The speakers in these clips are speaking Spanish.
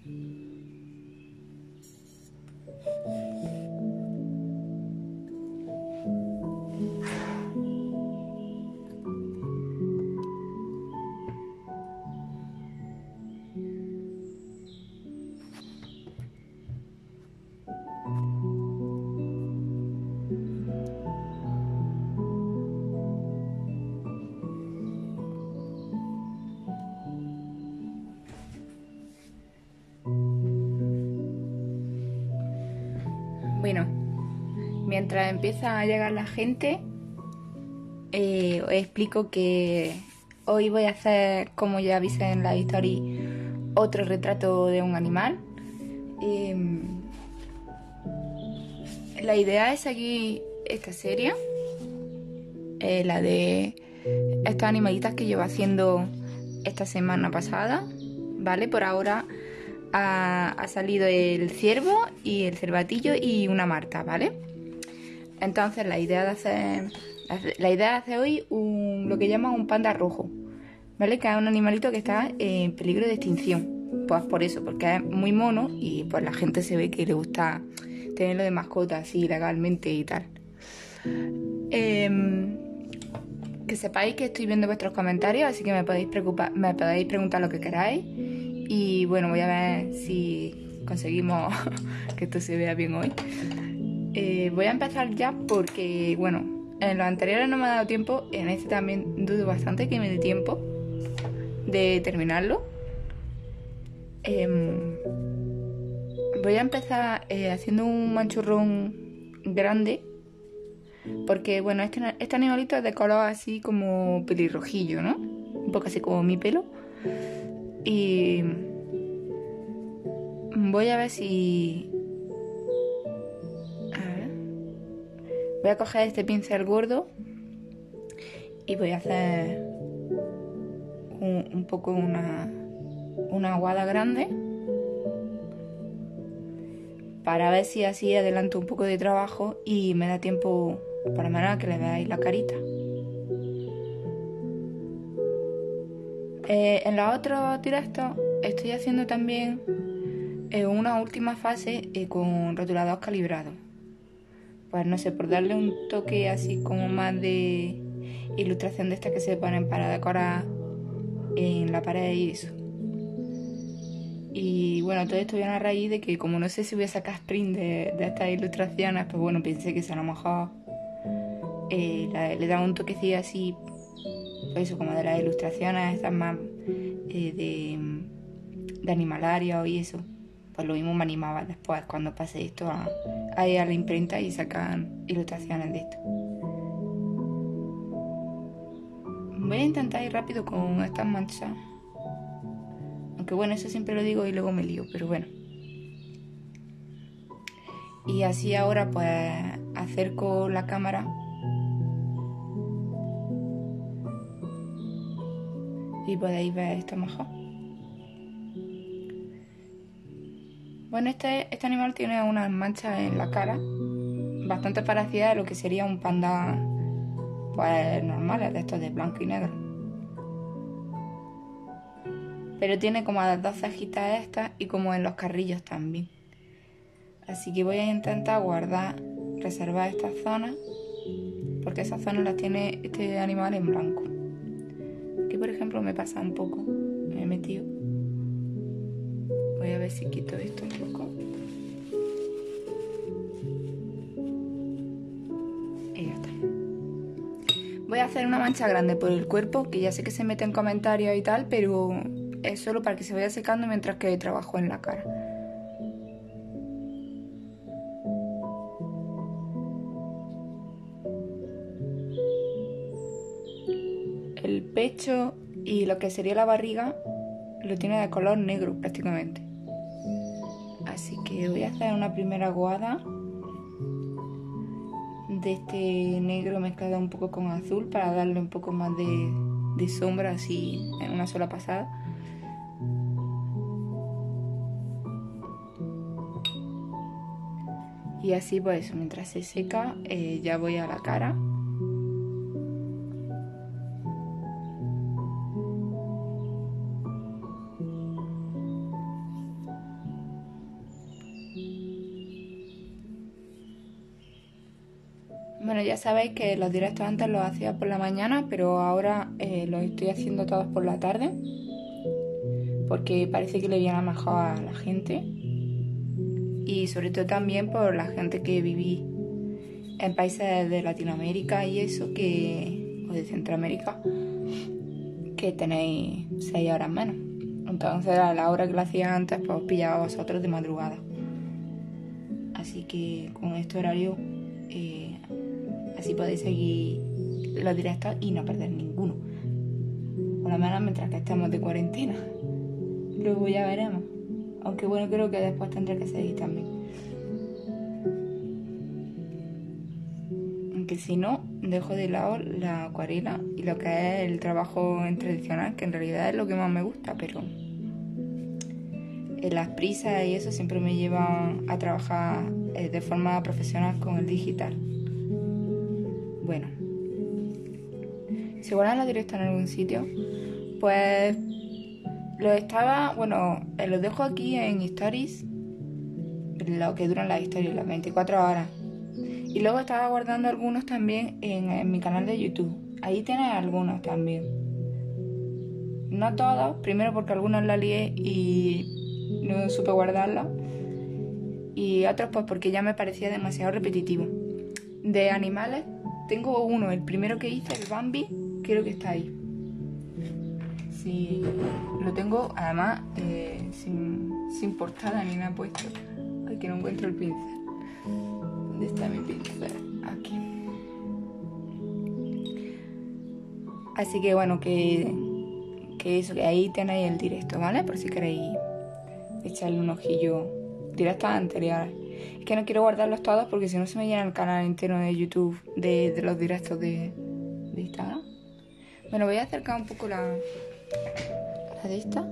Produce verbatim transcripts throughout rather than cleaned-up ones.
Bueno, mientras empieza a llegar la gente, eh, os explico que hoy voy a hacer, como ya avisé en la historia, otro retrato de un animal. Eh, la idea es seguir esta serie, eh, la de estos animalitas que llevo haciendo esta semana pasada, ¿vale? Por ahora ha, ha salido el ciervo y el cervatillo y una marta, ¿vale? Entonces la idea de hacer, la idea de hacer hoy un, lo que llaman un panda rojo, ¿vale? Que es un animalito que está en peligro de extinción. Pues por eso, porque es muy mono y pues la gente se ve que le gusta tenerlo de mascota así legalmente y tal. Eh, que sepáis que estoy viendo vuestros comentarios, así que me podéis, preocupar, me podéis preguntar lo que queráis. Y bueno, voy a ver si conseguimos que esto se vea bien hoy. Eh, voy a empezar ya porque, bueno, en los anteriores no me ha dado tiempo, en este también dudo bastante que me dé tiempo de terminarlo. Eh, voy a empezar eh, haciendo un manchurrón grande, porque, bueno, este, este animalito es de color así como pelirrojillo, ¿no? Un poco así como mi pelo. Y voy a ver si... A ver. Voy a coger este pincel gordo y voy a hacer un, un poco una, una aguada grande para ver si así adelanto un poco de trabajo y me da tiempo por lo menos a que le veáis la carita. Eh, en los otros directos estoy haciendo también eh, una última fase eh, con rotulador calibrado. Pues no sé, por darle un toque así como más de ilustración de estas que se ponen para decorar en la pared y eso. Y bueno, todo esto viene a raíz de que como no sé si voy a sacar sprint de, de estas ilustraciones, pues bueno, pensé que si a lo mejor eh, la, le daba un toquecillo así, pues eso, como de las ilustraciones estas más eh, de, de animalario y eso. Pues lo mismo me animaba después cuando pase esto a, a ir a la imprenta y sacan ilustraciones de esto. Voy a intentar ir rápido con estas manchas, aunque bueno, eso siempre lo digo y luego me lío, pero bueno. Y así ahora pues acerco la cámara y podéis ver esto mejor. Bueno, este, este animal tiene unas manchas en la cara bastante parecidas a lo que sería un panda pues normal, de estos de blanco y negro. Pero tiene como las dos cejitas estas y como en los carrillos también. Así que voy a intentar guardar, reservar estas zonas, porque esas zonas las tiene este animal en blanco. Aquí por ejemplo me pasa un poco, me he metido. Voy a ver si quito esto un poco. Y ya está. Voy a hacer una mancha grande por el cuerpo, que ya sé que se mete en comentarios y tal, pero es solo para que se vaya secando mientras que trabajo en la cara. El pecho y lo que sería la barriga lo tiene de color negro prácticamente. Así que voy a hacer una primera aguada de este negro mezclado un poco con azul para darle un poco más de, de sombra así en una sola pasada. Y así pues mientras se seca eh, ya voy a la cara. Bueno, ya sabéis que los directos antes los hacía por la mañana, pero ahora eh, los estoy haciendo todos por la tarde, porque parece que le viene mejor a la gente, y sobre todo también por la gente que viví en países de Latinoamérica y eso, que o de Centroamérica, que tenéis seis horas menos. Entonces a la hora que lo hacía antes, pues os pillaba a vosotros de madrugada. Así que con este horario eh, así podéis seguir los directos y no perder ninguno, por lo menos mientras que estemos de cuarentena. Luego ya veremos, aunque bueno, creo que después tendré que seguir también, aunque si no, dejo de lado la acuarela y lo que es el trabajo en tradicional, que en realidad es lo que más me gusta, pero las prisas y eso siempre me llevan a trabajar eh, de forma profesional con el digital. Bueno, si guardan los directos en algún sitio, pues lo estaba, bueno, eh, los dejo aquí en stories, lo que duran las historias, las veinticuatro horas. Y luego estaba guardando algunos también en, en mi canal de YouTube. Ahí tienes algunos también. No todos, primero porque algunos la lié y no supe guardarla, y otros pues porque ya me parecía demasiado repetitivo. De animales tengo uno, el primero que hice, el Bambi, creo que está ahí. Sí, lo tengo además eh, sin, sin portada ni nada puesto. Ay, que no encuentro el pincel. ¿Dónde está mi pincel? Aquí. Así que bueno, que, que eso, que ahí tenéis el directo, ¿vale? Por si queréis echarle un ojillo. Directos anteriores. Es que no quiero guardarlos todos porque si no se me llena el canal entero de YouTube de, de los directos de, de Instagram. Bueno, voy a acercar un poco la, la de esta.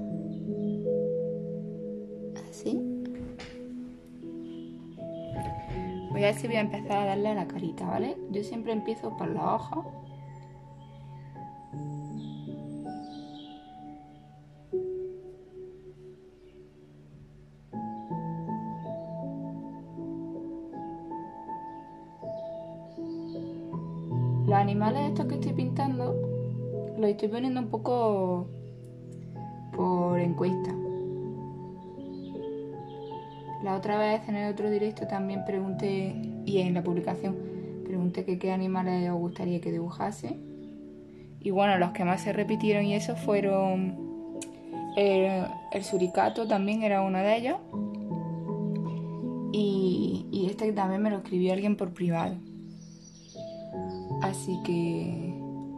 Así. Voy a ver si voy a empezar a darle a la carita, ¿vale? Yo siempre empiezo por los ojos. Los animales estos que estoy pintando los estoy poniendo un poco por encuesta. La otra vez en el otro directo también pregunté, y en la publicación pregunté que qué animales os gustaría que dibujase. Y bueno, los que más se repitieron y eso fueron el, el suricato, también era uno de ellos. Y, y este que también me lo escribió alguien por privado. Así que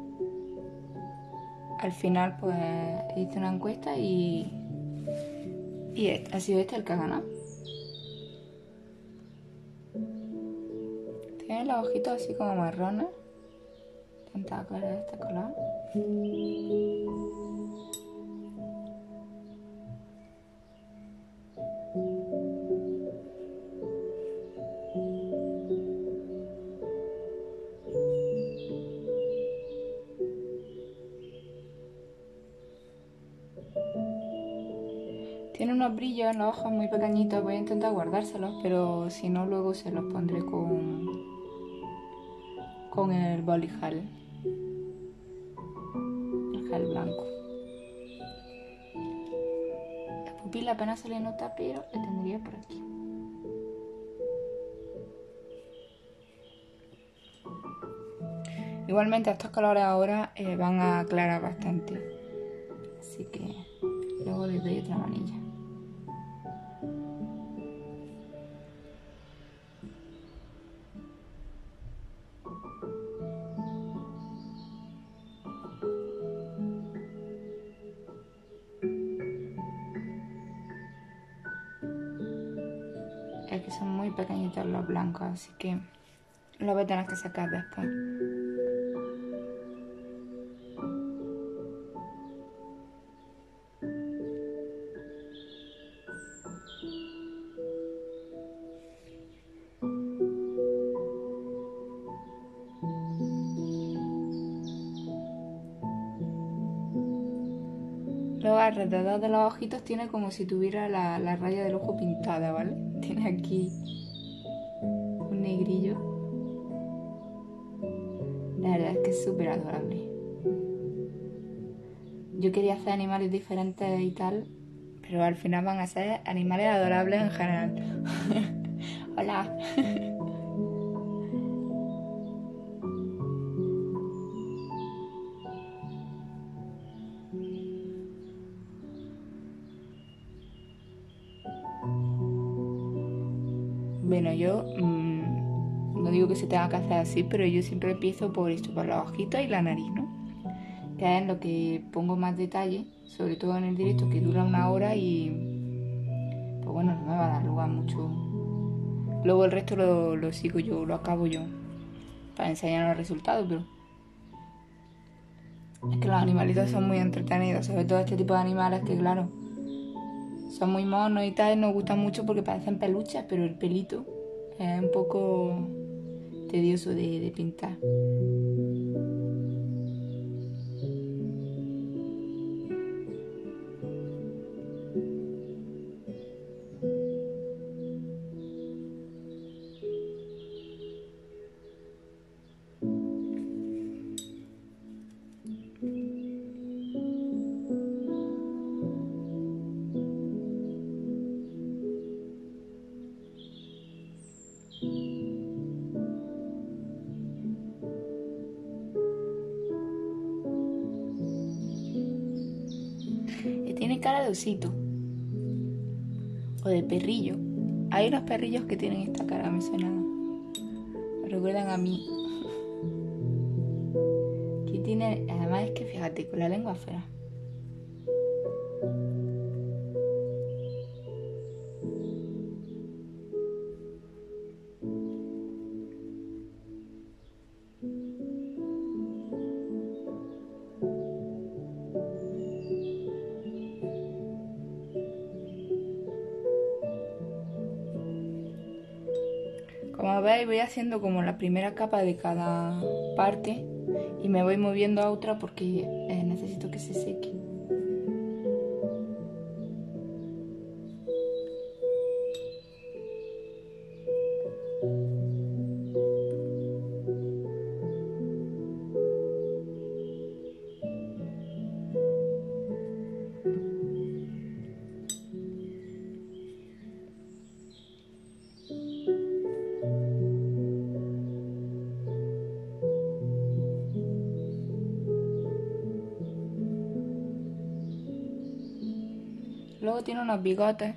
al final pues hice una encuesta y, y este, ha sido este el que ha ganado. Tiene los ojitos así como marrones. Intenta aclarar este color. Tiene unos brillos en los ojos muy pequeñitos, voy a intentar guardárselos, pero si no luego se los pondré con, con el boli gel, el gel blanco. La pupila apenas se le nota, pero la tendría por aquí. Igualmente estos colores ahora eh, van a aclarar bastante, así que luego les doy otra manilla. Es que son muy pequeñitos los blancos, así que los voy a tener que sacar después. Luego alrededor de los ojitos tiene como si tuviera la, la raya del ojo pintada, ¿vale? Tiene aquí un negrillo. La verdad es que es súper adorable. Yo quería hacer animales diferentes y tal, pero al final van a ser animales adorables en general. Hola. Bueno, yo mmm, no digo que se tenga que hacer así, pero yo siempre empiezo por esto, por los ojitos y la nariz, ¿no? Que es en lo que pongo más detalle, sobre todo en el directo, que dura una hora y pues bueno, no me va a dar lugar mucho. Luego el resto lo, lo sigo yo, lo acabo yo, para enseñar los resultados, pero es que los animalitos son muy entretenidos, sobre todo este tipo de animales que claro, son muy monos y tal, nos gustan mucho porque parecen peluches, pero el pelito es un poco tedioso de, de pintar. Tiene cara de osito o de perrillo. Hay unos perrillos que tienen esta cara, me suena, me recuerdan a mí. Que tiene, además es que fíjate, con la lengua afuera. Como veis, voy haciendo como la primera capa de cada parte y me voy moviendo a otra porque eh, necesito que se seque. Luego tiene unos bigotes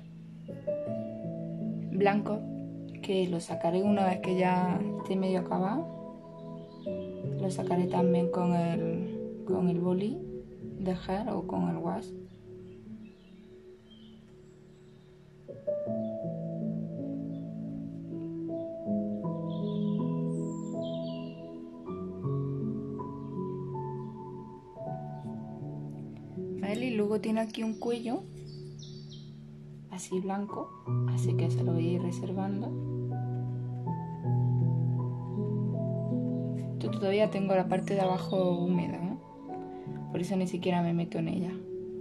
blancos que los sacaré una vez que ya esté medio acabado. Los sacaré también con el, con el boli de gel o con el wash. ¿Vale? Y luego tiene aquí un cuello así blanco, así que se lo voy a ir reservando. Yo todavía tengo la parte de abajo húmeda, ¿eh? Por eso ni siquiera me meto en ella.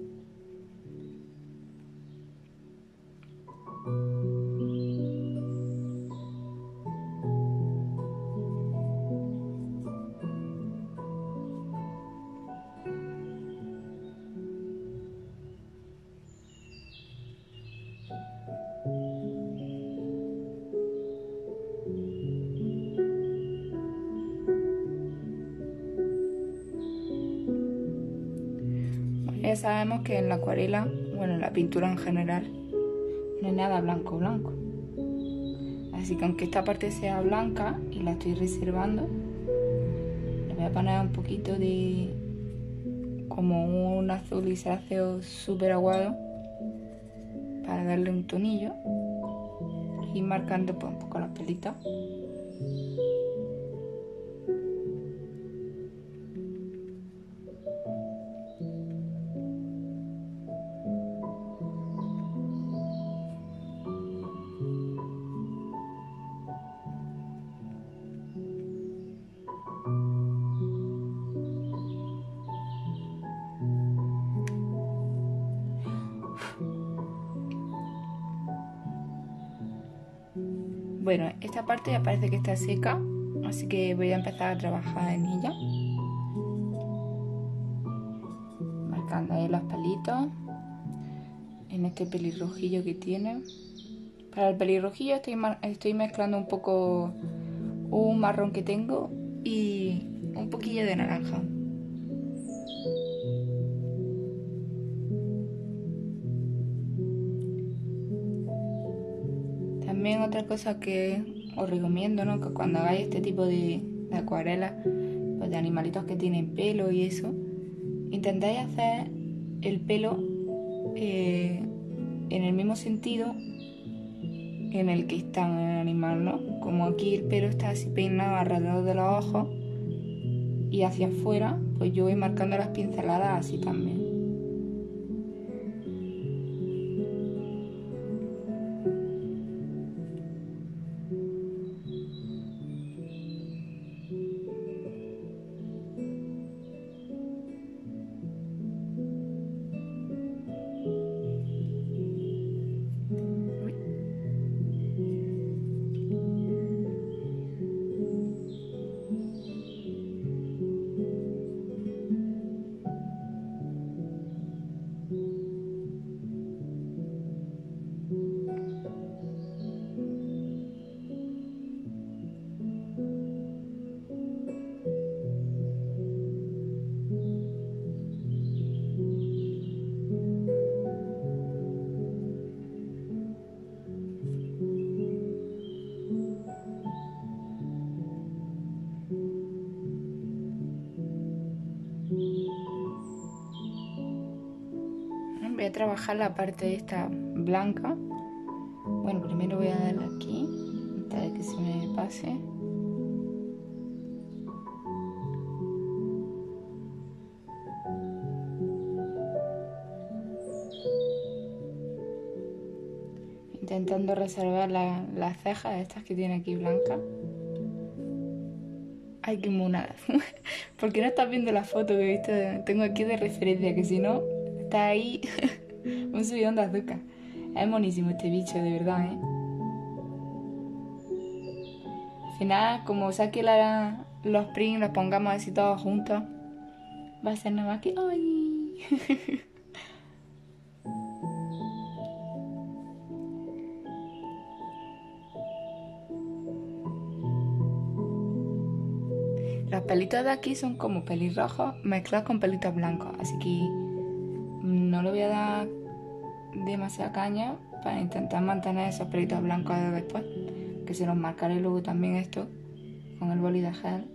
Ya sabemos que en la acuarela, bueno, en la pintura en general, no hay nada blanco blanco. Así que aunque esta parte sea blanca y la estoy reservando, le voy a poner un poquito de como un azul grisáceo súper aguado para darle un tonillo y marcando pues, un poco las pelitas. Bueno, esta parte ya parece que está seca, Así que voy a empezar a trabajar en ella. Marcando ahí los pelitos. En este pelirrojillo que tiene. Para el pelirrojillo estoy, estoy mezclando un poco un marrón que tengo y un poquillo de naranja. También otra cosa que os recomiendo, ¿no? Que cuando hagáis este tipo de, de acuarelas, pues de animalitos que tienen pelo y eso, intentáis hacer el pelo eh, en el mismo sentido en el que está el animal, ¿no? Como aquí el pelo está así peinado alrededor de los ojos y hacia afuera, pues yo voy marcando las pinceladas así también. Voy a trabajar la parte esta blanca. Bueno, primero voy a darle aquí, antes de que se me pase. Intentando reservar la, las cejas estas que tiene aquí blancas. Ay, qué monada. ¿Por qué no estás viendo la foto que he visto? Tengo aquí de referencia, que si no, está ahí un subidón de azúcar. Es monísimo este bicho, de verdad, ¿eh? Al final, como saque la, los prints, los pongamos así todos juntos, va a ser nada más que... ¡Ay! Los pelitos de aquí son como pelirrojos mezclados con pelitos blancos, así que no le voy a dar demasiada caña para intentar mantener esos pelitos blancos de después, que se los marcaré luego también esto con el boli de gel.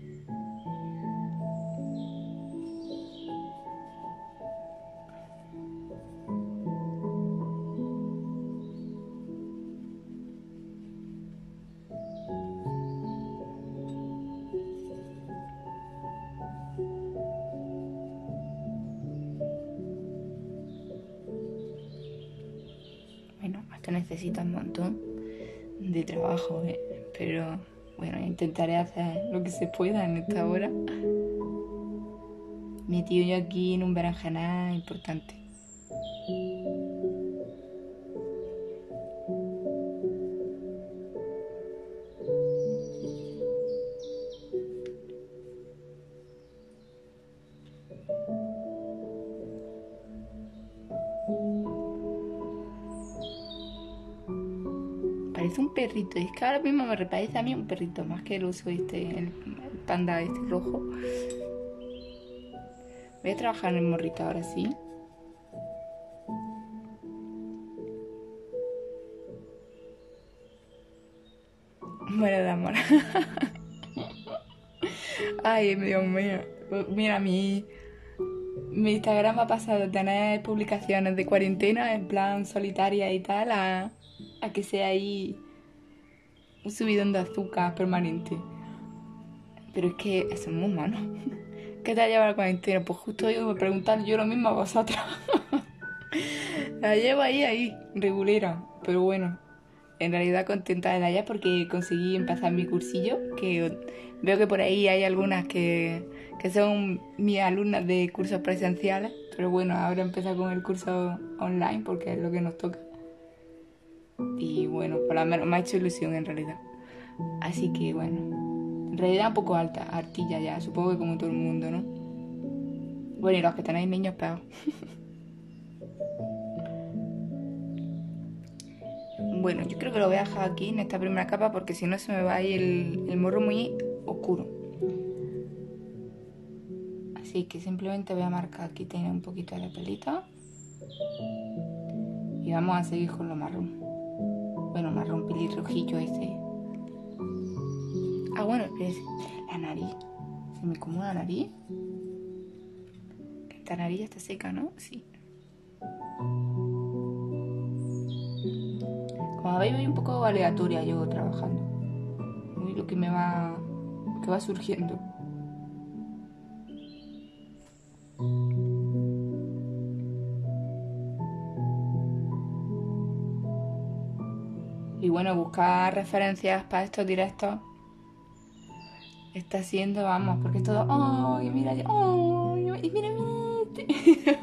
Bueno, esto necesita un montón de trabajo, ¿eh? Pero bueno, intentaré hacer lo que se pueda en esta hora. Metido yo aquí en un berenjenal importante. Parece un perrito, es que ahora mismo me parece a mí un perrito más que el oso este, el panda este rojo. Voy a trabajar en el morrito ahora sí. Bueno, de amor. Ay, Dios mío. Mira, mi, mi Instagram ha pasado de tener publicaciones de cuarentena en plan solitaria y tal a, a que sea ahí un subidón de azúcar permanente. Pero es que eso es muy malo. ¿Qué te ha llevado la cuarentena? Pues justo yo me preguntar yo lo mismo a vosotros. La llevo ahí, ahí, regulera. Pero bueno, en realidad contenta de allá porque conseguí empezar mi cursillo, que veo que por ahí hay algunas que, que son mis alumnas de cursos presenciales. Pero bueno, ahora empezar con el curso online porque es lo que nos toca. Y bueno, por lo menos me ha hecho ilusión en realidad. Así que bueno, En realidad un poco alta, artilla ya, supongo que como todo el mundo, ¿no? Bueno, y los que tenéis niños peor. Bueno, yo creo que lo voy a dejar aquí en esta primera capa porque si no se me va a ir el, el morro muy oscuro. Así que simplemente voy a marcar aquí, tiene un poquito de pelita. Y vamos a seguir con lo marrón. Bueno, marrón pelirrojillo ese. Ah, bueno, espérese. La nariz. ¿Se me come la nariz? Esta nariz ya está seca, ¿no? Sí. Como veis, voy un poco aleatoria yo trabajando. Muy lo que me va, lo que va surgiendo. Y bueno, buscar referencias para estos directos está siendo, vamos, porque es todo, ¡ay, mira, ¡ay, mira, mira este!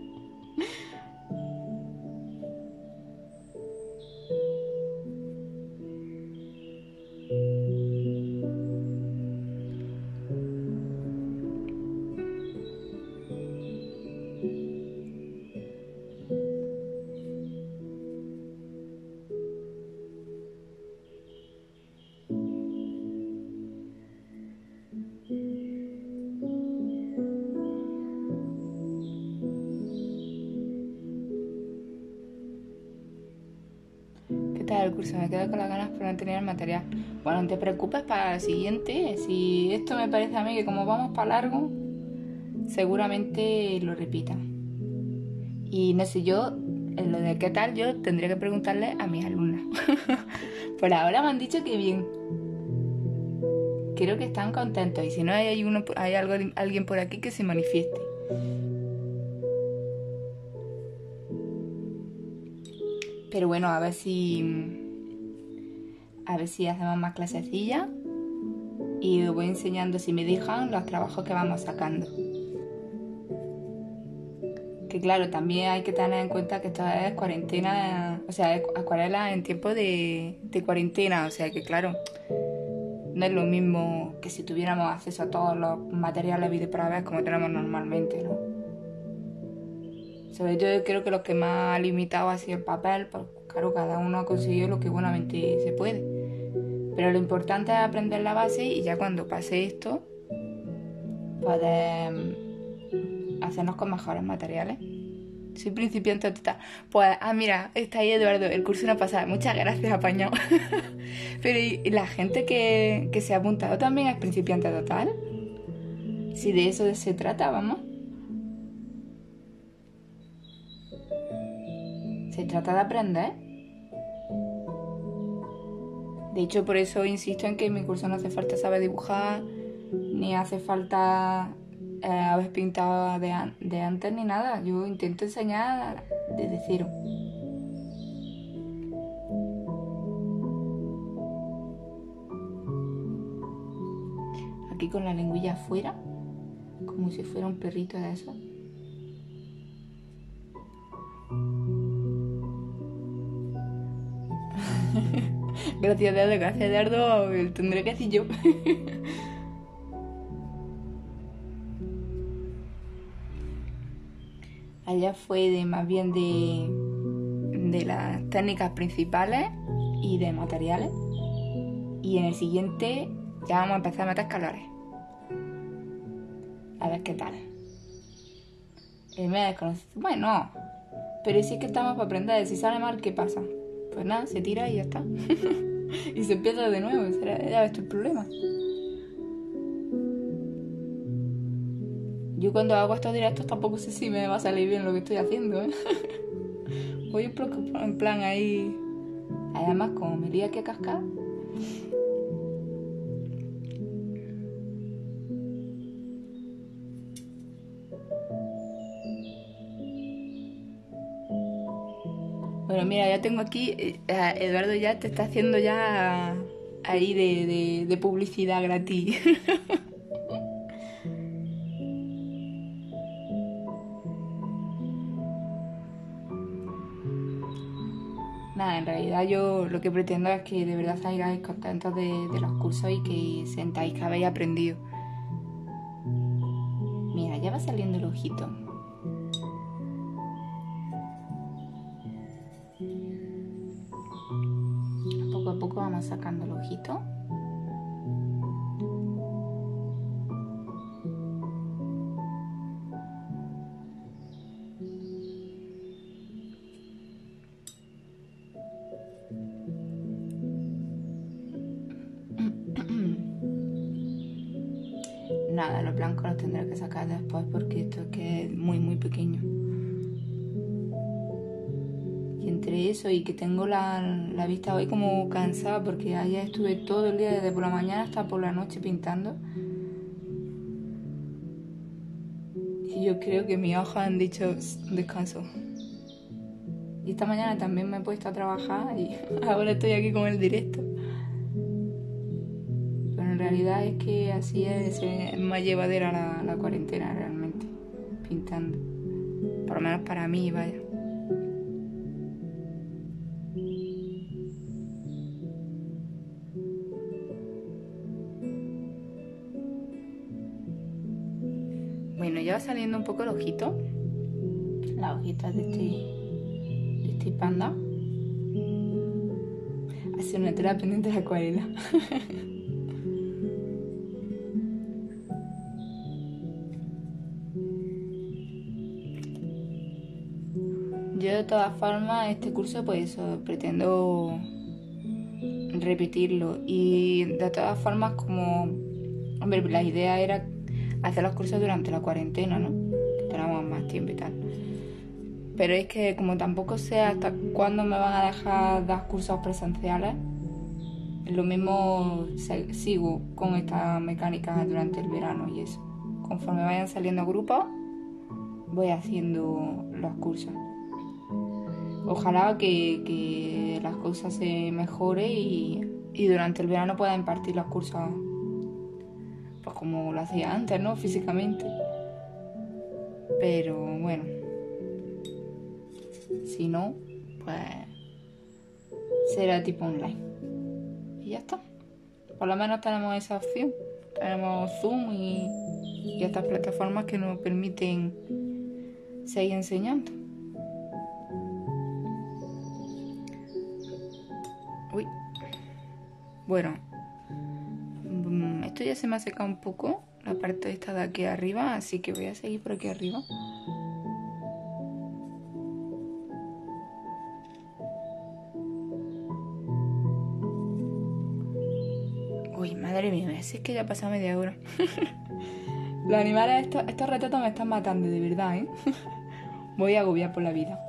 El curso, me quedo con las ganas por no tener el material. Bueno, no te preocupes para el siguiente. Si esto me parece a mí que como vamos para largo, seguramente lo repita. Y no sé, yo, en lo de qué tal, yo tendría que preguntarle a mis alumnas. Por ahora me han dicho que bien. Creo que están contentos. Y si no hay, uno, hay algo, alguien por aquí que se manifieste. Pero bueno, a ver si a ver si hacemos más clasecillas y os voy enseñando, si me dejan, los trabajos que vamos sacando. Que claro, también hay que tener en cuenta que esto es cuarentena, o sea, es acuarela en tiempo de, de cuarentena, o sea que claro, no es lo mismo que si tuviéramos acceso a todos los materiales videopraves como tenemos normalmente, ¿no? Sobre todo yo creo que lo que más ha limitado ha sido el papel, pues claro, cada uno ha conseguido lo que buenamente se puede. Pero lo importante es aprender la base y ya cuando pase esto, poder hacernos con mejores materiales. Soy principiante total. Pues, ah, mira, está ahí Eduardo, el curso no pasa. Muchas gracias, apañado. Pero ¿y la gente que, que se ha apuntado también es principiante total? Si de eso se trata, vamos. Se trata de aprender. De hecho, por eso insisto en que en mi curso no hace falta saber dibujar, ni hace falta eh, haber pintado de, an- de antes ni nada. Yo intento enseñar desde cero. Aquí con la lengüilla afuera, como si fuera un perrito de eso. Gracias, Eduardo, gracias, Eduardo. Tendré que decir yo. Allá fue de más bien de, de las técnicas principales y de materiales. Y en el siguiente ya vamos a empezar a meter colores. A ver qué tal. El me desconoce. Bueno, pero sí que estamos para aprender. Si sale mal, ¿qué pasa? Pues nada, se tira y ya está. Y se empieza de nuevo. Ya ves tu problema. Yo cuando hago estos directos tampoco sé si me va a salir bien lo que estoy haciendo, ¿eh? Voy un poco en plan ahí. Además, como me lío aquí a cascar. Bueno, mira, ya tengo aquí, eh, Eduardo ya te está haciendo ya ahí de, de, de publicidad gratis. Nada, en realidad yo lo que pretendo es que de verdad salgáis contentos de, de los cursos y que sentáis que habéis aprendido. Mira, ya va saliendo el ojito. Poco a poco vamos sacando el ojito. Nada, los blancos los tendré que sacar después porque esto es que es muy muy pequeño. Y entre eso y que tengo la, la vista hoy como cansada porque ayer estuve todo el día desde por la mañana hasta por la noche pintando. Y yo creo que mis ojos han dicho descanso. Y esta mañana también me he puesto a trabajar y ahora estoy aquí con el directo. Pero en realidad es que así es, es más llevadera la, la cuarentena realmente, pintando. Por lo menos para mí, vaya. Bueno, ya va saliendo un poco el ojito. Las hojitas de este, de este panda. Ha sido una tela pendiente de la acuarela. Yo de todas formas este curso pues eso, pretendo repetirlo y de todas formas como, hombre, la idea era hacer los cursos durante la cuarentena, ¿no? Que tenemos más tiempo y tal. Pero es que como tampoco sé hasta cuándo me van a dejar dar cursos presenciales, lo mismo sigo con esta mecánica durante el verano y eso. Conforme vayan saliendo grupos, voy haciendo los cursos. Ojalá que, que las cosas se mejoren y, y durante el verano pueda impartir los cursos pues como lo hacía antes, ¿no? Físicamente. Pero bueno, si no, pues será tipo online. Y ya está. Por lo menos tenemos esa opción. Tenemos Zoom y, y estas plataformas que nos permiten seguir enseñando. Uy. Bueno, esto ya se me ha secado un poco, la parte esta de aquí arriba, así que voy a seguir por aquí arriba. Uy, madre mía, si es que ya ha pasado media hora. Los animales, estos, estos retratos me están matando, de verdad, ¿eh? Voy a agobiar por la vida.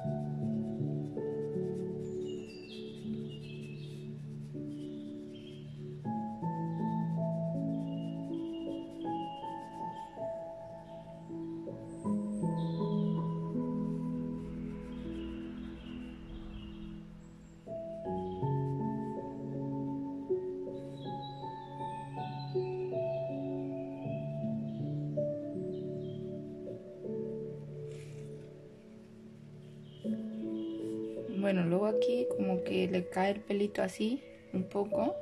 Bueno, luego aquí como que le cae el pelito así, un poco.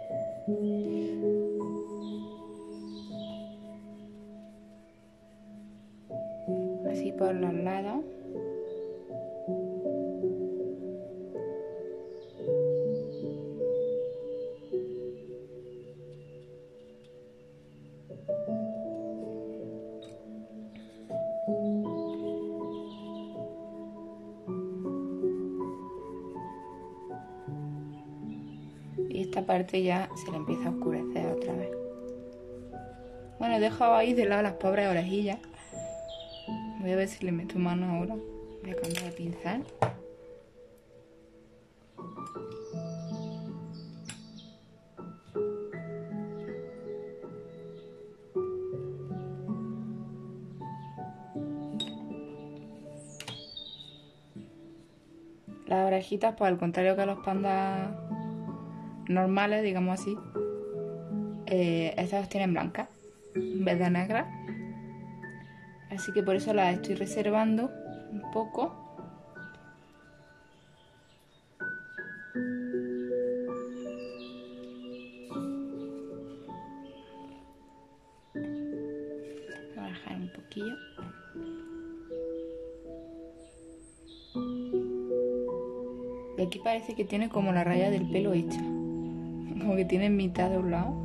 Así por los lados. Y esta parte ya se le empieza a oscurecer otra vez. Bueno, he dejado ahí de lado las pobres orejillas. Voy a ver si le meto mano ahora. Voy a cambiar de pincel. Las orejitas, pues al contrario que los pandas normales, digamos así, eh, estas las tienen blancas en vez de negras. Así que por eso las estoy reservando un poco. Y aquí parece que tiene como la raya del pelo hecha. Como que tiene mitad de un lado.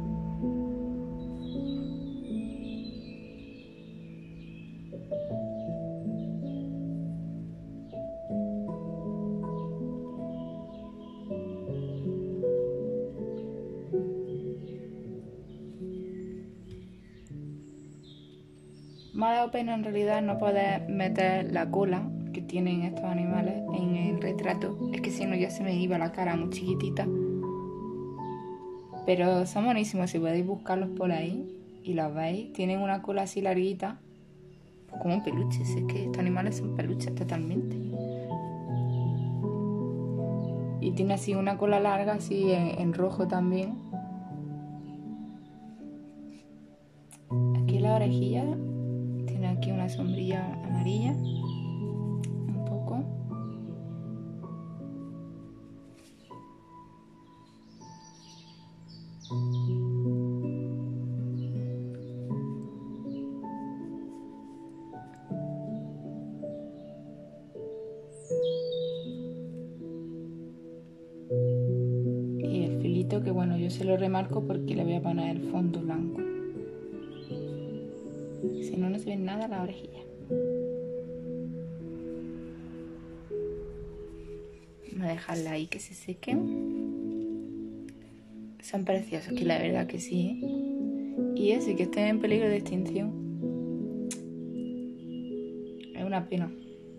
Me ha dado pena en realidad no poder meter la cola que tienen estos animales en el retrato. Es que si no ya se me iba la cara muy chiquitita. Pero son buenísimos, si podéis buscarlos por ahí y los veis. Tienen una cola así larguita, como un peluche. Es que estos animales son peluches totalmente. Y tiene así una cola larga, así en, en rojo también. Aquí la orejilla tiene aquí una sombrilla amarilla. Un poco. Y el filito que bueno, yo se lo remarco porque le voy a poner el fondo blanco. Si no, no se ve nada la orejilla. Vamos a dejarla ahí que se sequen. Son preciosos, que la verdad que sí, ¿eh? Y ese que estén en peligro de extinción. Es una pena.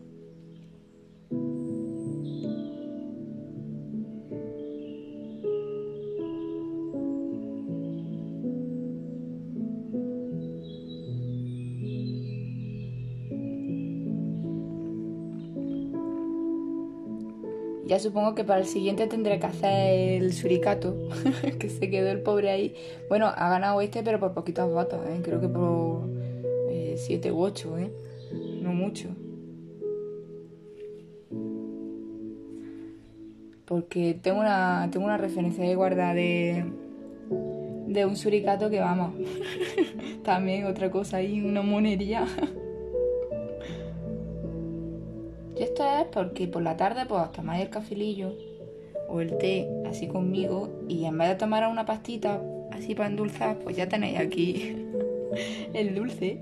Ya supongo que para el siguiente tendré que hacer el suricato, que se quedó el pobre ahí. Bueno, ha ganado este, pero por poquitas votos, ¿eh? Creo que por eh, siete u ocho, ¿eh? No mucho. Porque tengo una, tengo una referencia de guardar de, de un suricato que, vamos, también otra cosa ahí, una monería. Y esto es porque por la tarde pues os tomáis el cafelillo o el té así conmigo y en vez de tomar una pastita así para endulzar, pues ya tenéis aquí el dulce.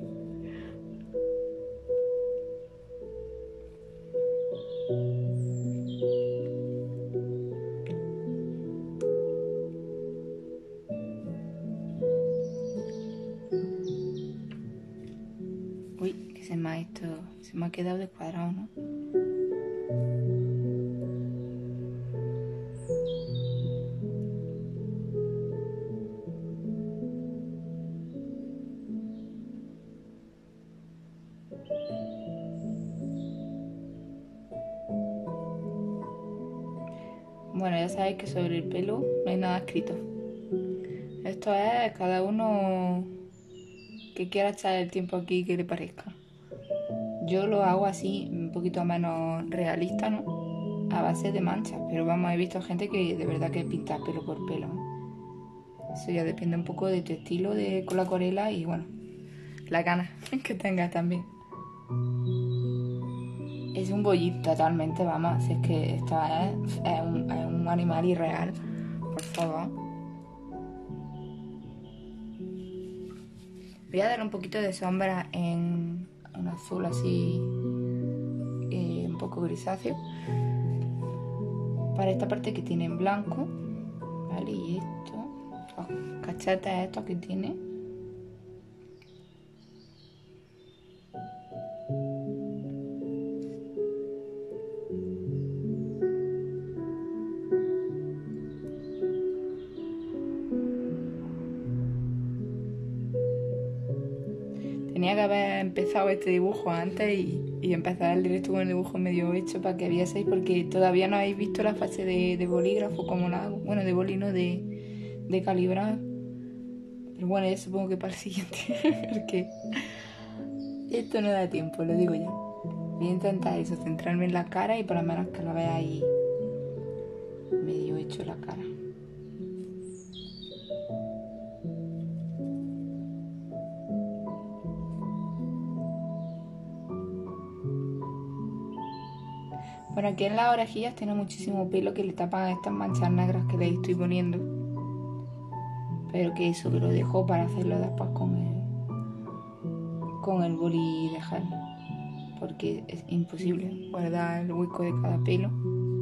Uy, que se me ha esto, se me ha quedado descuadrado, ¿no? Bueno, ya sabéis que sobre el pelo no hay nada escrito. Esto es cada uno que quiera echar el tiempo aquí que le parezca. Yo lo hago así, un poquito menos realista, ¿no? A base de manchas, pero vamos, he visto gente que de verdad que pinta pelo por pelo. Eso ya depende un poco de tu estilo de con la acuarela y bueno, la gana que tengas también. Es un bollito totalmente, vamos, si es que esto es, es, un, es un animal irreal, por favor. Voy a dar un poquito de sombra en un azul así, eh, un poco grisáceo, para esta parte que tiene en blanco, ¿vale? Y esto, los cachetes estos que tiene. Tenía que haber empezado este dibujo antes y, y empezar el directo con el dibujo medio hecho para que vieseis, porque todavía no habéis visto la fase de, de bolígrafo como la hago. Bueno, de boli, no, de, de calibrar. Pero bueno, ya supongo que para el siguiente, porque esto no da tiempo, lo digo ya. Voy a intentar eso, centrarme en la cara y por lo menos que lo veáis medio hecho la cara. Bueno, aquí en las orejillas tiene muchísimo pelo que le tapan estas manchas negras que le estoy poniendo. Pero que eso, que lo dejo para hacerlo después con el, con el boli de gel. Porque es imposible guardar el hueco de cada pelo.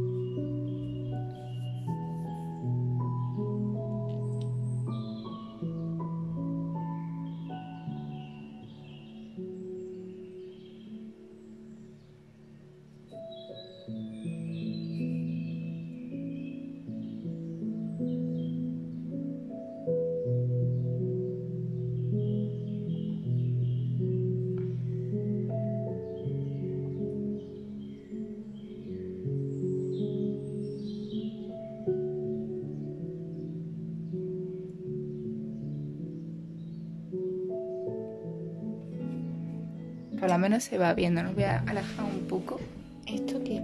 Por lo menos se va viendo. Nos voy a alejar un poco. Esto que...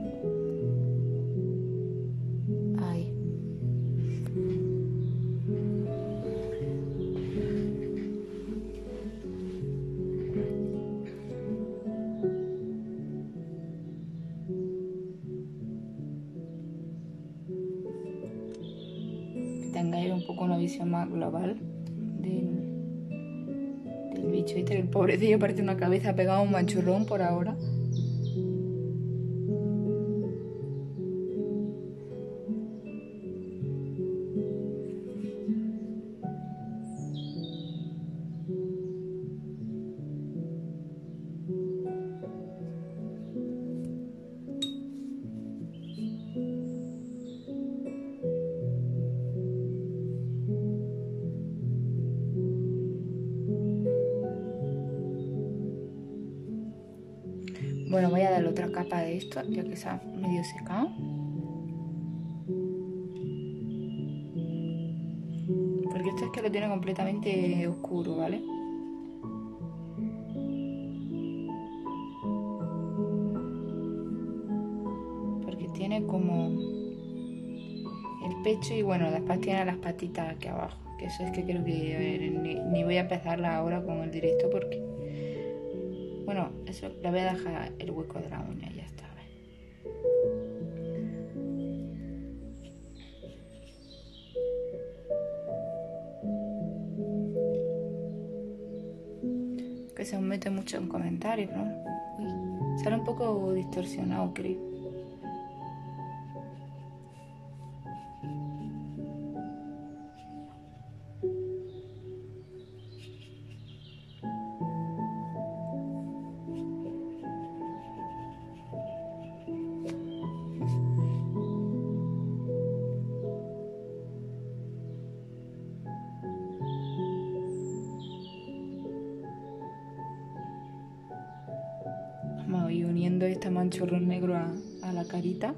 Ahí. Que tengáis un poco una visión más global del... El bicho este, el pobrecillo, parece una cabeza pegado a un manchurrón por ahora. Bueno, voy a darle otra capa de esto, ya que se ha medio secado. Porque esto es que lo tiene completamente oscuro, ¿vale? Porque tiene como el pecho y bueno, después tiene las patitas aquí abajo. Que eso es que creo que a ver, ni, ni voy a empezarla ahora con el directo porque... Bueno, eso le voy a dejar el hueco de la uña y ya está. A ver. Que se os mete mucho en comentarios, ¿no? Uy, sale un poco distorsionado, creo. Vamos a ir uniendo este manchurrón negro a, a la carita.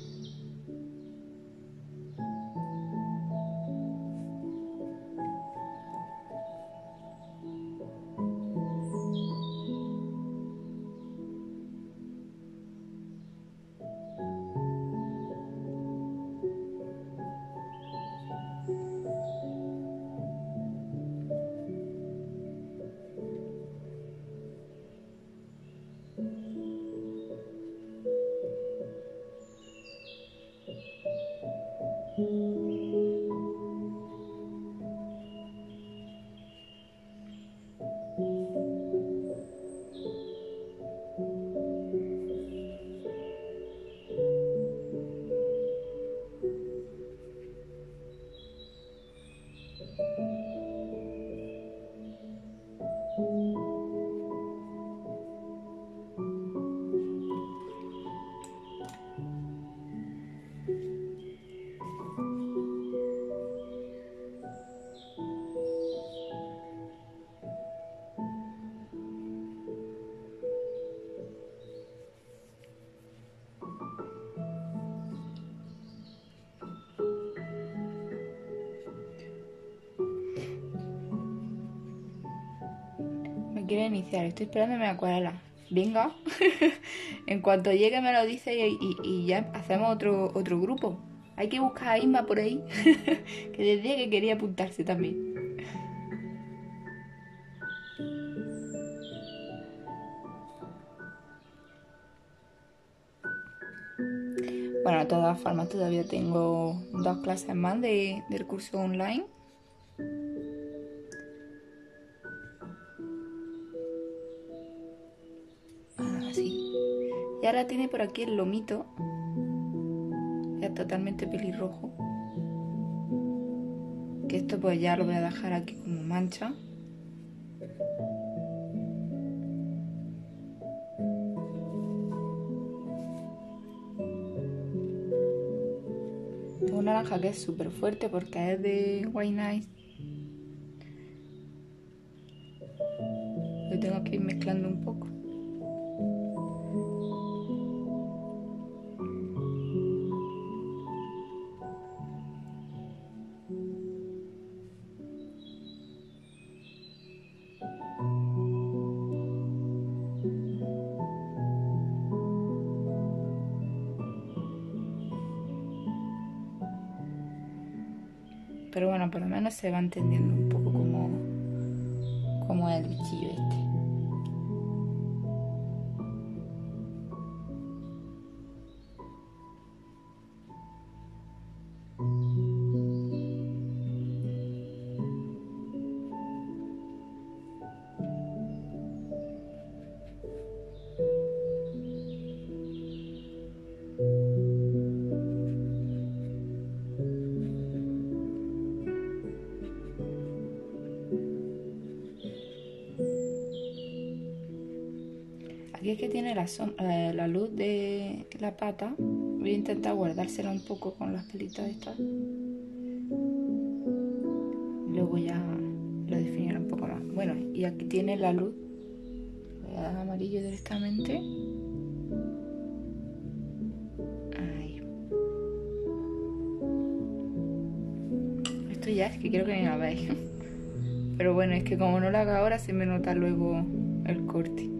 Me quiere iniciar, estoy esperando mi acuarela. Venga. En cuanto llegue me lo dice y, y, y ya hacemos otro, otro grupo. Hay que buscar a Inma por ahí, que decía que quería apuntarse también. Bueno, de todas formas todavía tengo dos clases más de, del curso online. Así. Y ahora tiene por aquí el lomito. Ya totalmente pelirrojo. Que esto pues ya lo voy a dejar aquí como mancha. Tengo un naranja que es súper fuerte porque es de White Night. Lo tengo que ir mezclando un poco. Pero bueno, por lo menos se va entendiendo un poco cómo, cómo es el bichillo este. Aquí es que tiene la, som- eh, la luz de la pata. Voy a intentar guardársela un poco con las pelitas estas. Luego ya lo definiré un poco más. Bueno, y aquí tiene la luz. Voy a dar amarillo directamente. Ahí. Esto ya es que quiero que ni la veáis. Pero bueno, es que como no lo haga ahora se me nota luego el corte.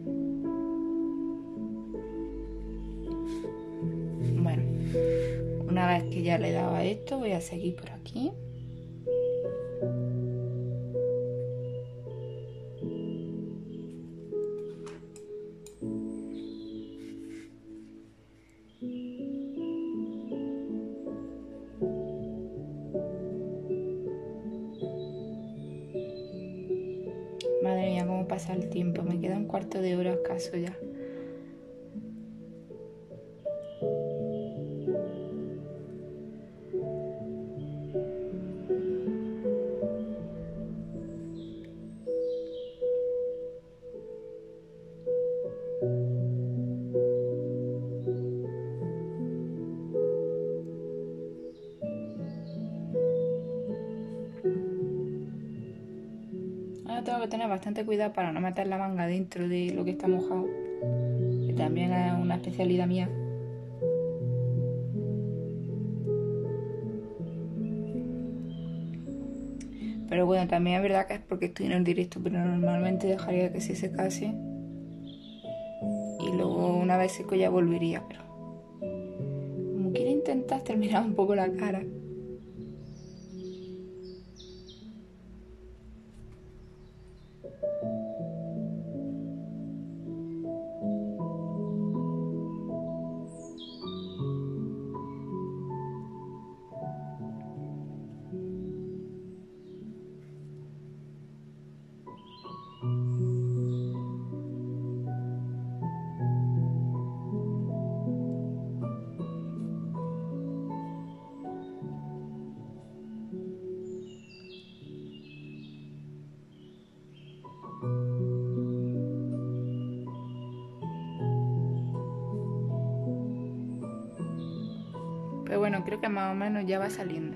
Bueno, una vez que ya le he dado a esto, voy a seguir por aquí. Madre mía, cómo pasa el tiempo. Me queda un cuarto de hora escaso ya. Ahora tengo que tener bastante cuidado para no meter la manga dentro de lo que está mojado, que también es una especialidad mía. Pero bueno, también es verdad que es porque estoy en el directo, pero normalmente dejaría que se secase y luego una vez seco ya volvería, pero como quiero intentar terminar un poco la cara. Pero bueno, creo que más o menos ya va saliendo.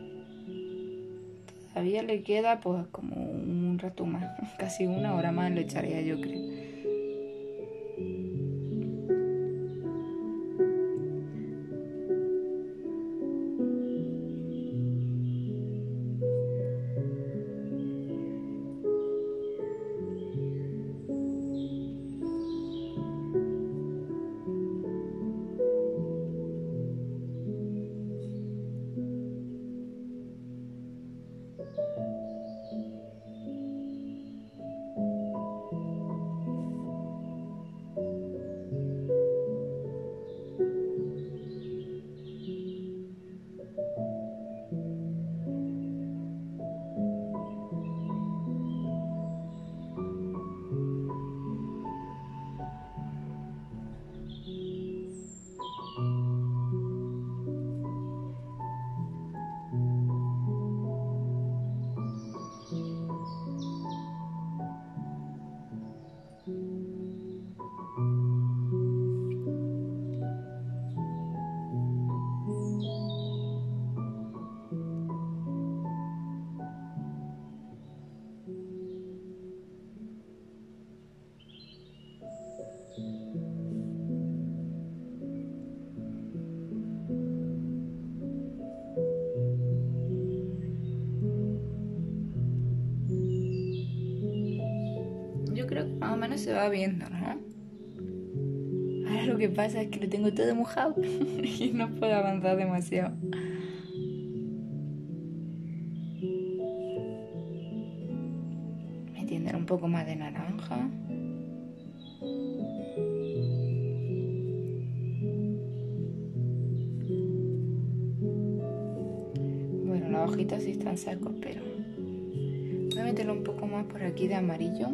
Todavía le queda pues como un rato más, casi una hora más lo echaría yo creo. más o menos se va viendo, ¿no? Ahora lo que pasa es que lo tengo todo mojado y no puedo avanzar demasiado. Metiendo un poco más de naranja. Bueno, las hojitas sí están secos, pero voy a meterlo un poco más por aquí de amarillo.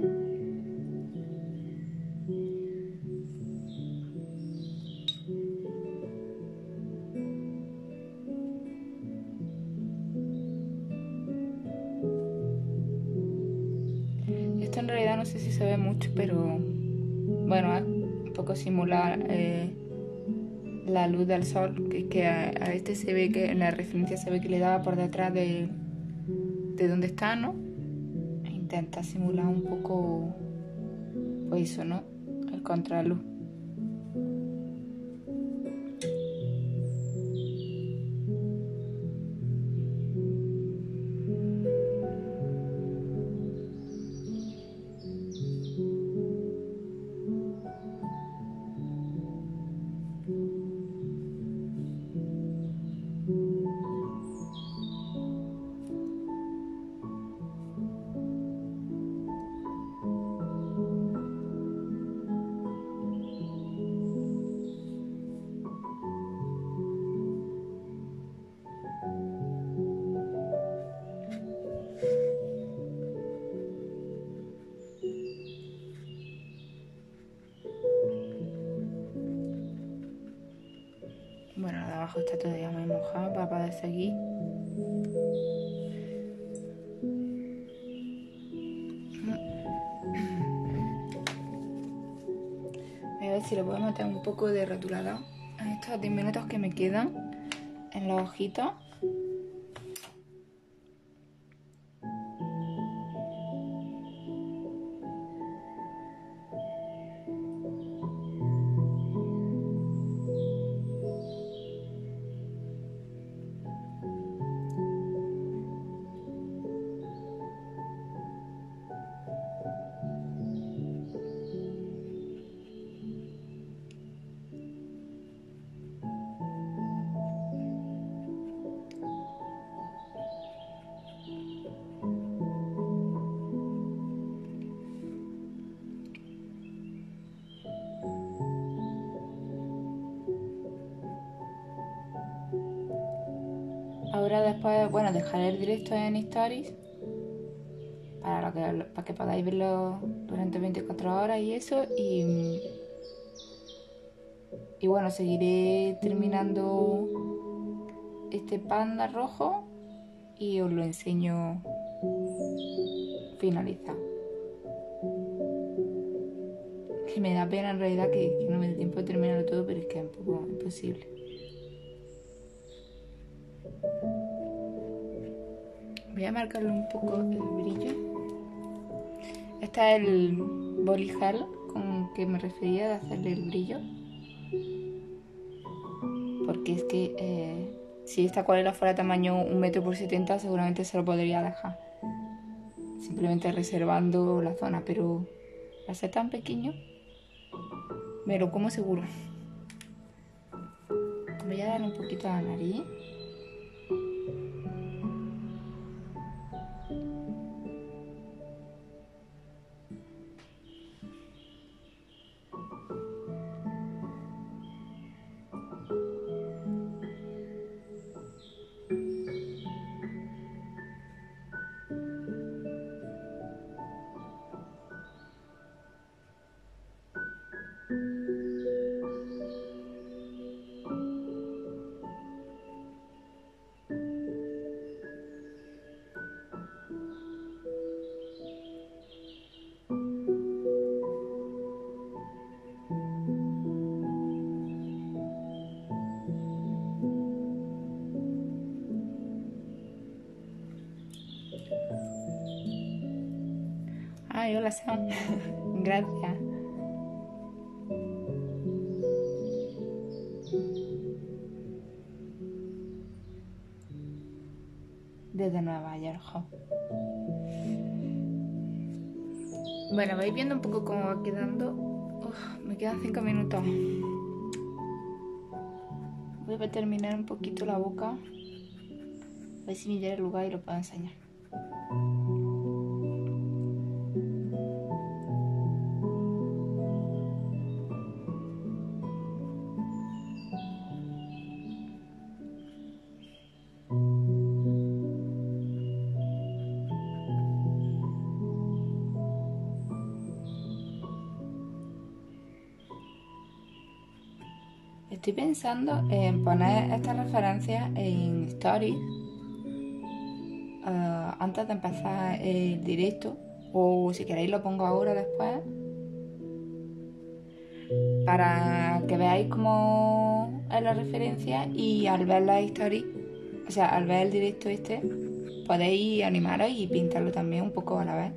Esto en realidad no sé si se ve mucho, pero bueno, es un poco simular eh, la luz del sol, que, que a, a este se ve que en la referencia se ve que le daba por detrás de, de donde está, ¿no? E intenta simular un poco, pues eso, ¿no? El contraluz. Bueno, de abajo está todavía muy mojado para poder seguir. Voy a ver si le puedo meter un poco de rotulador en estos diez minutos que me quedan en los ojitos. Ahora después, bueno, dejaré el directo en Stories para, lo que, para que podáis verlo durante veinticuatro horas y eso. Y, y bueno, seguiré terminando este panda rojo y os lo enseño finalizado. Que me da pena en realidad que, que no me dé tiempo de terminarlo todo, pero es que es un poco imposible. Voy a marcarle un poco el brillo. Este es el body gel con que me refería de hacerle el brillo. Porque es que eh, si esta acuarela fuera tamaño un metro por setenta, seguramente se lo podría dejar. Simplemente reservando la zona, pero al ser tan pequeño, me lo como seguro. Voy a darle un poquito a la nariz. Ay, hola Sam. Gracias. Desde Nueva York. Bueno, vais viendo un poco cómo va quedando. Uf, me quedan cinco minutos. Voy a terminar un poquito la boca. A ver si me llega el lugar y lo puedo enseñar. Estoy pensando en poner estas referencias en stories uh, antes de empezar el directo, o si queréis lo pongo ahora después, para que veáis cómo es la referencia, y al ver la stories, o sea, al ver el directo este, podéis animaros y pintarlo también un poco a la vez.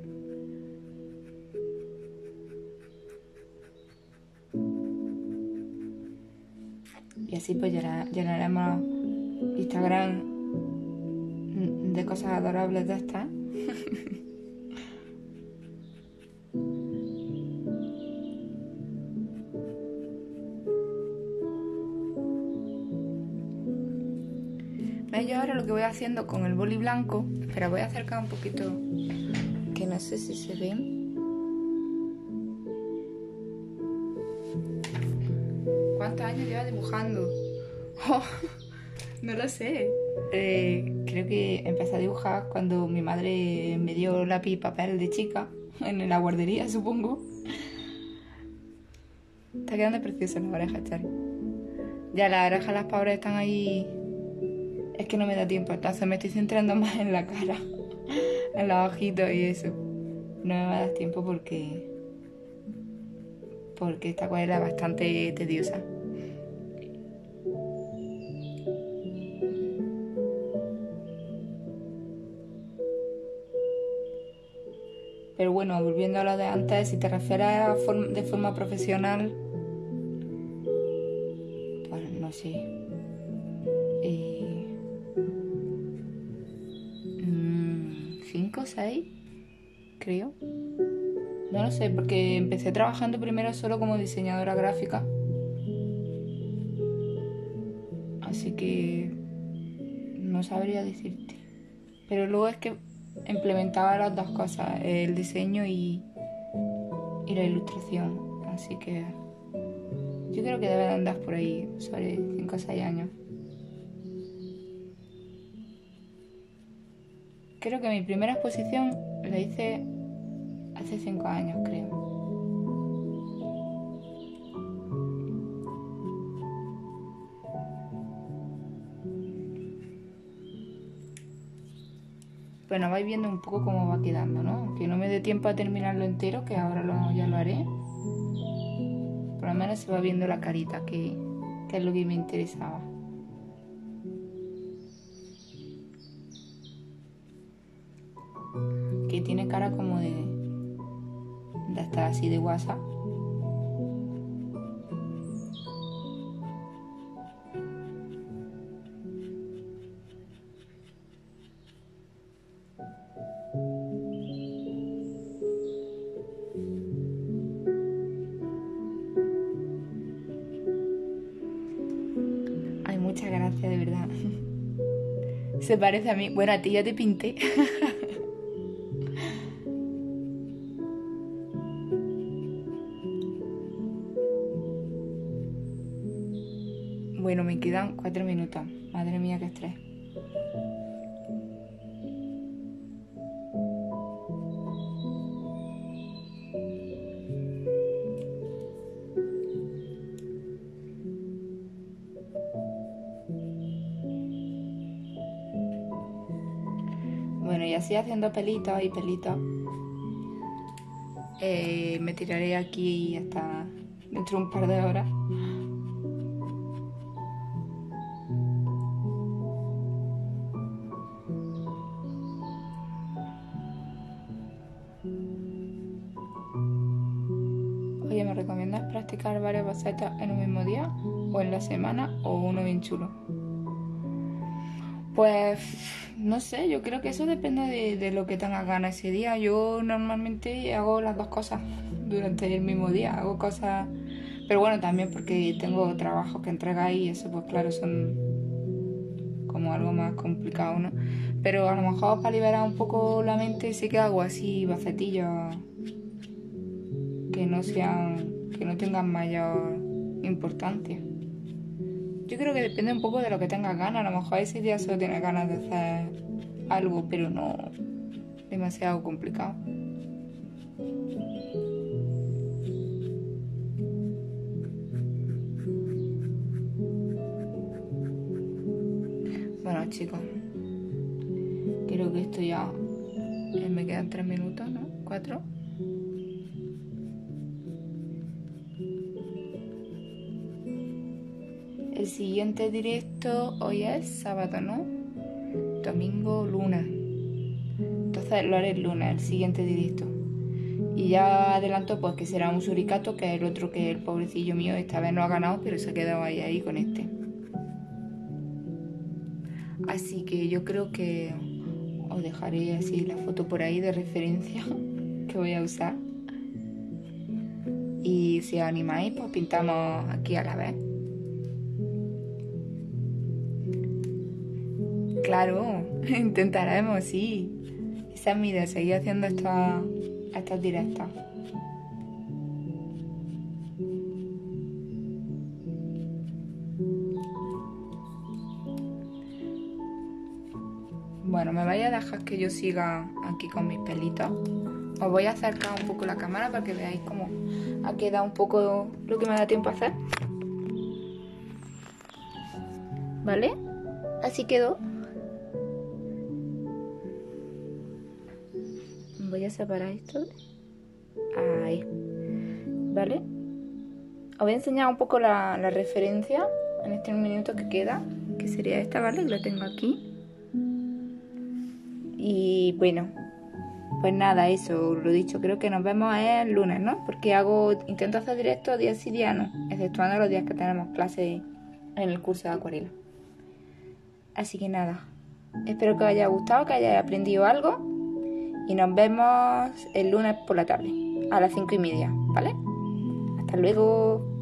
Y así pues llenaremos Instagram de cosas adorables de estas. ¿Veis? Yo ahora lo que voy haciendo con el boli blanco, pero voy a acercar un poquito, que no sé si se ven. ¿Cuántos años llevas dibujando? Oh, no lo sé. Eh, creo que empecé a dibujar cuando mi madre me dio lápiz y papel de chica, en la guardería, supongo. Está quedando preciosa las orejas, Chari. Ya las orejas, las pobres están ahí. Es que no me da tiempo, entonces me estoy centrando más en la cara, en los ojitos y eso. No me va a dar tiempo porque porque esta acuarela es bastante tediosa. Pero bueno, volviendo a lo de antes, si te refieres a forma, de forma profesional, pues no sé. Eh, ¿Cinco o seis? Creo. No lo sé, porque empecé trabajando primero solo como diseñadora gráfica. Así que no sabría decirte. Pero luego es que implementaba las dos cosas, el diseño y, y la ilustración. Así que yo creo que debe de andar por ahí sobre cinco o seis años. Creo que mi primera exposición la hice hace cinco años, creo. Bueno, vais viendo un poco cómo va quedando, ¿no? Aunque no me dé tiempo a terminarlo entero, que ahora lo, ya lo haré. Por lo menos se va viendo la carita, que, que es lo que me interesaba. Que tiene cara como de, de estar así de WhatsApp. Ay, muchas gracias, de verdad. Se parece a mí. Bueno, a ti ya te pinté. Bueno, me quedan cuatro minutos. Madre mía, qué estrés. Bueno, y así haciendo pelitos y pelitos, eh, me tiraré aquí hasta dentro de un par de horas. Oye, ¿me recomiendas practicar varios bocetos en un mismo día? ¿O en la semana? ¿O uno bien chulo? Pues no sé, yo creo que eso depende de, de lo que tengas ganas ese día. Yo normalmente hago las dos cosas durante el mismo día, hago cosas, pero bueno, también porque tengo trabajos que entregar y eso pues claro, son como algo más complicado, ¿no? Pero a lo mejor para liberar un poco la mente sí que hago así bacetillos que no sean, que no tengan mayor importancia. Yo creo que depende un poco de lo que tengas ganas. A lo mejor ese día solo tienes ganas de hacer algo, pero no demasiado complicado. Bueno, chicos, creo que esto ya eh, me quedan tres minutos, ¿no? ¿Cuatro? El siguiente directo hoy es sábado, ¿no? Domingo, lunes. Entonces lo haré el lunes, el siguiente directo. Y ya adelanto pues que será un suricato, que es el otro que el pobrecillo mío esta vez no ha ganado, pero se ha quedado ahí, ahí con este. Así que yo creo que os dejaré así la foto por ahí de referencia que voy a usar. Y si os animáis, pues pintamos aquí a la vez. Claro, intentaremos, sí. Esa es mi idea, seguir haciendo estas, estas directas. Bueno, me vais a dejar que yo siga aquí con mis pelitos. Os voy a acercar un poco la cámara para que veáis cómo ha quedado un poco lo que me da tiempo a hacer. ¿Vale? Así quedó. Voy a separar esto. Ahí. ¿Vale? Os voy a enseñar un poco la, la referencia en este minuto que queda, que sería esta, ¿vale? Que la tengo aquí. Y bueno, pues nada, eso, lo dicho, creo que nos vemos el lunes, ¿no? Porque hago, intento hacer directo días sí, días no, exceptuando los días que tenemos clases en el curso de acuarela. Así que nada, espero que os haya gustado, que hayáis aprendido algo y nos vemos el lunes por la tarde, a las cinco y media, ¿vale? Hasta luego.